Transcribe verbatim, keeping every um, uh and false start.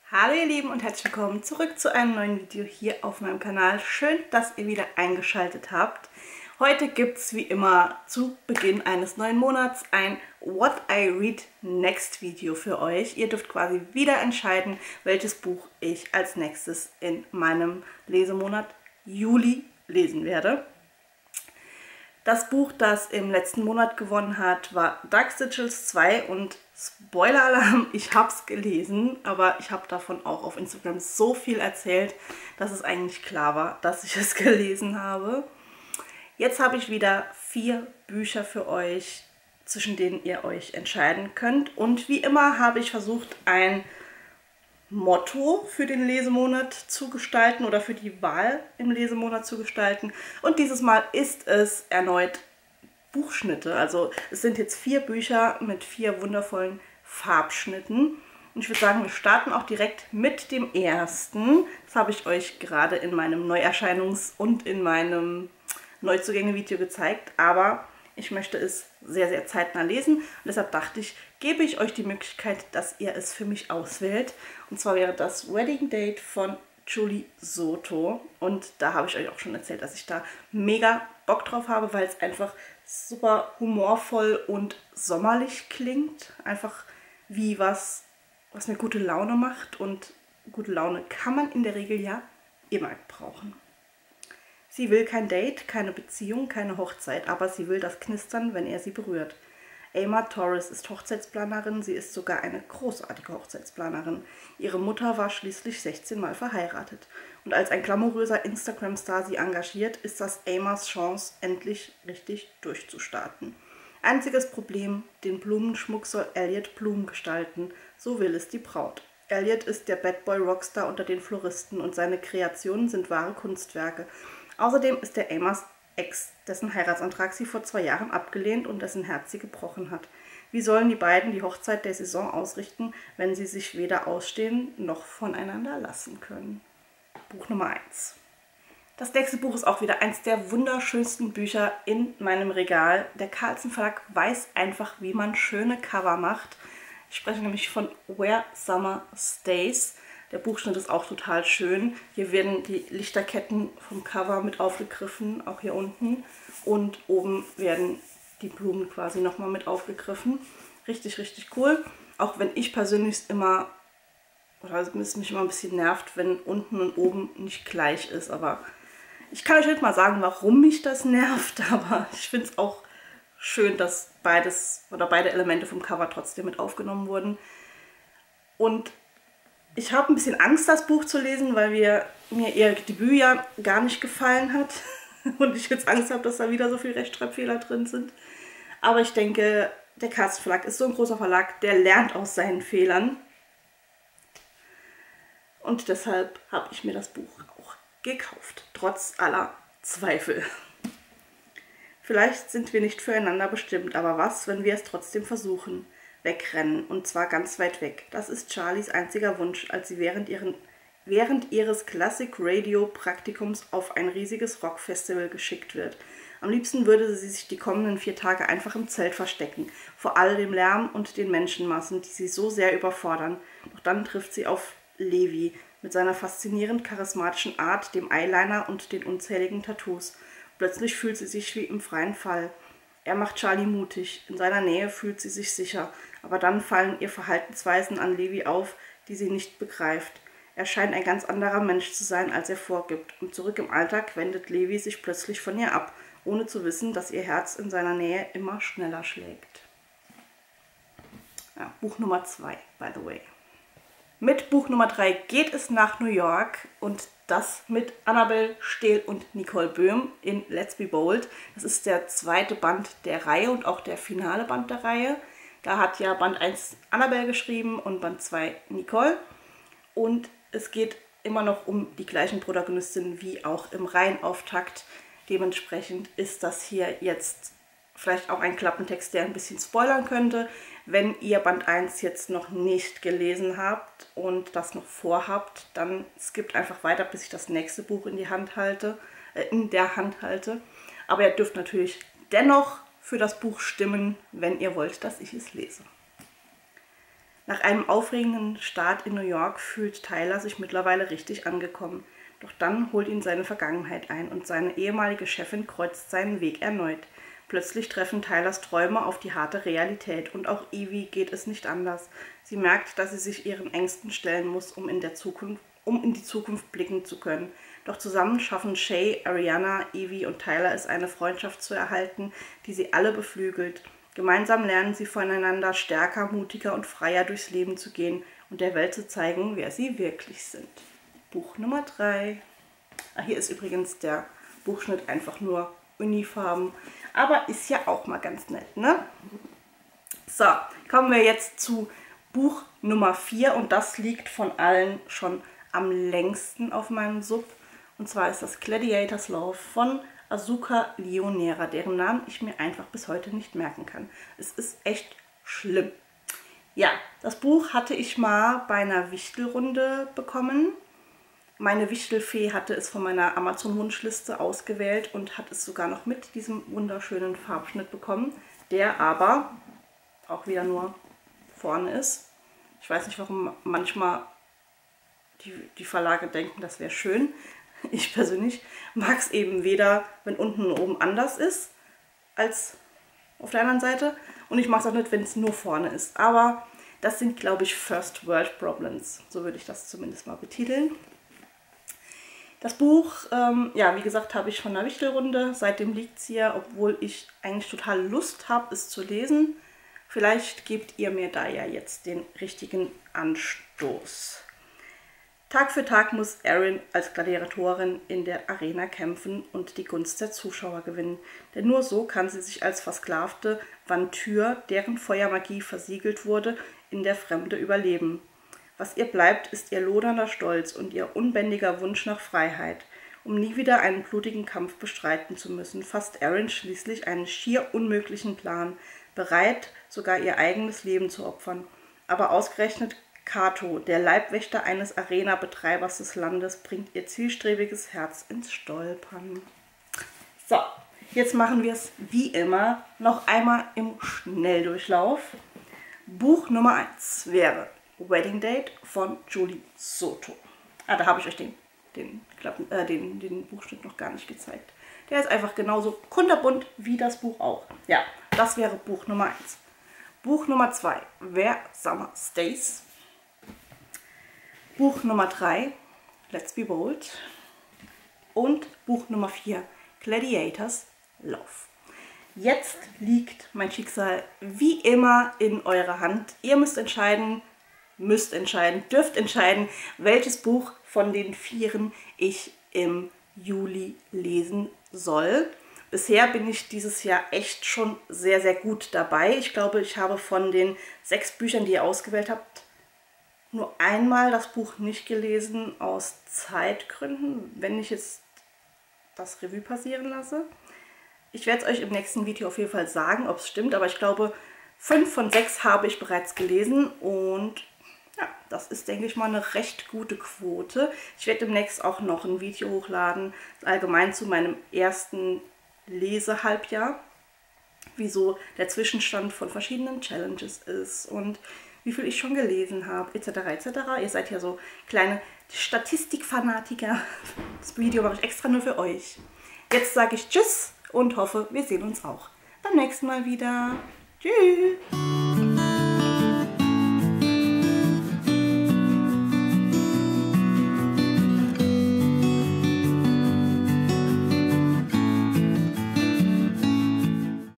Hallo ihr Lieben und herzlich willkommen zurück zu einem neuen Video hier auf meinem Kanal. Schön, dass ihr wieder eingeschaltet habt. Heute gibt es wie immer zu Beginn eines neuen Monats ein What I Read Next Video für euch. Ihr dürft quasi wieder entscheiden, welches Buch ich als nächstes in meinem Lesemonat Juli lesen werde. Das Buch, das im letzten Monat gewonnen hat, war Dark Sigils zwei und Spoiler-Alarm, ich habe es gelesen, aber ich habe davon auch auf Instagram so viel erzählt, dass es eigentlich klar war, dass ich es gelesen habe. Jetzt habe ich wieder vier Bücher für euch, zwischen denen ihr euch entscheiden könnt. Und wie immer habe ich versucht, ein Motto für den Lesemonat zu gestalten oder für die Wahl im Lesemonat zu gestalten. Und dieses Mal ist es erneut Buchschnitte. Also es sind jetzt vier Bücher mit vier wundervollen Farbschnitten. Und ich würde sagen, wir starten auch direkt mit dem ersten. Das habe ich euch gerade in meinem Neuerscheinungs- und in meinem Neuzugänge-Video gezeigt. Aber ich möchte es sehr, sehr zeitnah lesen. Und deshalb dachte ich, gebe ich euch die Möglichkeit, dass ihr es für mich auswählt. Und zwar wäre das Wedding Date von Julie Soto. Und da habe ich euch auch schon erzählt, dass ich da mega Bock drauf habe, weil es einfach super humorvoll und sommerlich klingt. Einfach wie was, was mir gute Laune macht. Und gute Laune kann man in der Regel ja immer brauchen. Sie will kein Date, keine Beziehung, keine Hochzeit, aber sie will das Knistern, wenn er sie berührt. Emma Torres ist Hochzeitsplanerin, sie ist sogar eine großartige Hochzeitsplanerin. Ihre Mutter war schließlich sechzehn Mal verheiratet. Und als ein glamouröser Instagram-Star sie engagiert, ist das Emmas Chance, endlich richtig durchzustarten. Einziges Problem, den Blumenschmuck soll Elliot Bloom gestalten, so will es die Braut. Elliot ist der Bad Boy Rockstar unter den Floristen und seine Kreationen sind wahre Kunstwerke. Außerdem ist er Emmas Ex, dessen Heiratsantrag sie vor zwei Jahren abgelehnt und dessen Herz sie gebrochen hat. Wie sollen die beiden die Hochzeit der Saison ausrichten, wenn sie sich weder ausstehen noch voneinander lassen können? Buch Nummer eins. Das nächste Buch ist auch wieder eins der wunderschönsten Bücher in meinem Regal. Der Carlsen Verlag weiß einfach, wie man schöne Cover macht. Ich spreche nämlich von Where Summer Stays. Der Buchschnitt ist auch total schön. Hier werden die Lichterketten vom Cover mit aufgegriffen, auch hier unten. Und oben werden die Blumen quasi nochmal mit aufgegriffen. Richtig, richtig cool. Auch wenn ich persönlich immer, oder es mich immer ein bisschen nervt, wenn unten und oben nicht gleich ist. Aber ich kann euch nicht mal sagen, warum mich das nervt. Aber ich finde es auch schön, dass beides oder beide Elemente vom Cover trotzdem mit aufgenommen wurden. Und ich habe ein bisschen Angst, das Buch zu lesen, weil wir, mir ihr Debüt ja gar nicht gefallen hat. Und ich jetzt Angst habe, dass da wieder so viele Rechtschreibfehler drin sind. Aber ich denke, der Carlsen Verlag ist so ein großer Verlag, der lernt aus seinen Fehlern. Und deshalb habe ich mir das Buch auch gekauft, trotz aller Zweifel. Vielleicht sind wir nicht füreinander bestimmt, aber was, wenn wir es trotzdem versuchen? Wegrennen, und zwar ganz weit weg. Das ist Charlies einziger Wunsch, als sie während, ihren, während ihres Classic Radio Praktikums auf ein riesiges Rockfestival geschickt wird. Am liebsten würde sie sich die kommenden vier Tage einfach im Zelt verstecken, vor all dem Lärm und den Menschenmassen, die sie so sehr überfordern. Doch dann trifft sie auf Levi mit seiner faszinierend charismatischen Art, dem Eyeliner und den unzähligen Tattoos. Plötzlich fühlt sie sich wie im freien Fall. Er macht Charlie mutig, in seiner Nähe fühlt sie sich sicher, aber dann fallen ihr Verhaltensweisen an Levi auf, die sie nicht begreift. Er scheint ein ganz anderer Mensch zu sein, als er vorgibt, und zurück im Alltag wendet Levi sich plötzlich von ihr ab, ohne zu wissen, dass ihr Herz in seiner Nähe immer schneller schlägt. Ja, Buch Nummer zwei, by the way. Mit Buch Nummer drei geht es nach New York und das mit Annabel Stehl und Nicole Böhm in Let's Be Bold. Das ist der zweite Band der Reihe und auch der finale Band der Reihe. Da hat ja Band eins Annabel geschrieben und Band zwei Nicole. Und es geht immer noch um die gleichen Protagonistinnen wie auch im Reihenauftakt. Dementsprechend ist das hier jetzt vielleicht auch ein Klappentext, der ein bisschen spoilern könnte. Wenn ihr Band eins jetzt noch nicht gelesen habt und das noch vorhabt, dann skippt einfach weiter, bis ich das nächste Buch in die Hand halte, äh, in der Hand halte. Aber ihr dürft natürlich dennoch für das Buch stimmen, wenn ihr wollt, dass ich es lese. Nach einem aufregenden Start in New York fühlt Tyler sich mittlerweile richtig angekommen. Doch dann holt ihn seine Vergangenheit ein und seine ehemalige Chefin kreuzt seinen Weg erneut. Plötzlich treffen Tylers Träume auf die harte Realität und auch Evie geht es nicht anders. Sie merkt, dass sie sich ihren Ängsten stellen muss, um in der Zukunft, um in die Zukunft blicken zu können. Doch zusammen schaffen Shay, Ariana, Evie und Tyler es, eine Freundschaft zu erhalten, die sie alle beflügelt. Gemeinsam lernen sie voneinander stärker, mutiger und freier durchs Leben zu gehen und der Welt zu zeigen, wer sie wirklich sind. Buch Nummer drei. Ah, hier ist übrigens der Buchschnitt einfach nur Unifarben, aber ist ja auch mal ganz nett, ne? So, kommen wir jetzt zu Buch Nummer vier und das liegt von allen schon am längsten auf meinem Sub. Und zwar ist das Gladiators Love von Asuka Leonera, deren Namen ich mir einfach bis heute nicht merken kann. Es ist echt schlimm. Ja, das Buch hatte ich mal bei einer Wichtelrunde bekommen. Meine Wichtelfee hatte es von meiner Amazon-Wunschliste ausgewählt und hat es sogar noch mit diesem wunderschönen Farbschnitt bekommen, der aber auch wieder nur vorne ist. Ich weiß nicht, warum manchmal die, die Verlage denken, das wäre schön. Ich persönlich mag es eben weder, wenn unten und oben anders ist, als auf der anderen Seite. Und ich mag es auch nicht, wenn es nur vorne ist. Aber das sind, glaube ich, First World Problems. So würde ich das zumindest mal betiteln. Das Buch, ähm, ja, wie gesagt, habe ich von der Wichtelrunde. Seitdem liegt es hier, obwohl ich eigentlich total Lust habe, es zu lesen. Vielleicht gebt ihr mir da ja jetzt den richtigen Anstoß. Tag für Tag muss Erin als Gladiatorin in der Arena kämpfen und die Gunst der Zuschauer gewinnen. Denn nur so kann sie sich als versklavte Vampyr, deren Feuermagie versiegelt wurde, in der Fremde überleben. Was ihr bleibt, ist ihr lodernder Stolz und ihr unbändiger Wunsch nach Freiheit. Um nie wieder einen blutigen Kampf bestreiten zu müssen, fasst Erin schließlich einen schier unmöglichen Plan, bereit, sogar ihr eigenes Leben zu opfern. Aber ausgerechnet Kato, der Leibwächter eines Arena-Betreibers des Landes, bringt ihr zielstrebiges Herz ins Stolpern. So, jetzt machen wir es wie immer noch einmal im Schnelldurchlauf. Buch Nummer eins wäre Wedding Date von Julie Soto. Ah, da habe ich euch den, den, Klappen, äh, den, den Buchschnitt noch gar nicht gezeigt. Der ist einfach genauso kunterbunt wie das Buch auch. Ja, das wäre Buch Nummer eins. Buch Nummer zwei, Where Summer Stays. Buch Nummer drei, Let's Be Bold. Und Buch Nummer vier, Gladiators Love. Jetzt liegt mein Schicksal wie immer in eurer Hand. Ihr müsst entscheiden, müsst entscheiden, dürft entscheiden, welches Buch von den vieren ich im Juli lesen soll. Bisher bin ich dieses Jahr echt schon sehr, sehr gut dabei. Ich glaube, ich habe von den sechs Büchern, die ihr ausgewählt habt, nur einmal das Buch nicht gelesen, aus Zeitgründen, wenn ich jetzt das Revue passieren lasse. Ich werde es euch im nächsten Video auf jeden Fall sagen, ob es stimmt, aber ich glaube, fünf von sechs habe ich bereits gelesen und ja, das ist, denke ich mal, eine recht gute Quote. Ich werde demnächst auch noch ein Video hochladen, allgemein zu meinem ersten Lesehalbjahr, wie so der Zwischenstand von verschiedenen Challenges ist und wie viel ich schon gelesen habe, et cetera et cetera. Ihr seid ja so kleine Statistikfanatiker. Das Video mache ich extra nur für euch. Jetzt sage ich Tschüss und hoffe, wir sehen uns auch beim nächsten Mal wieder. Tschüss!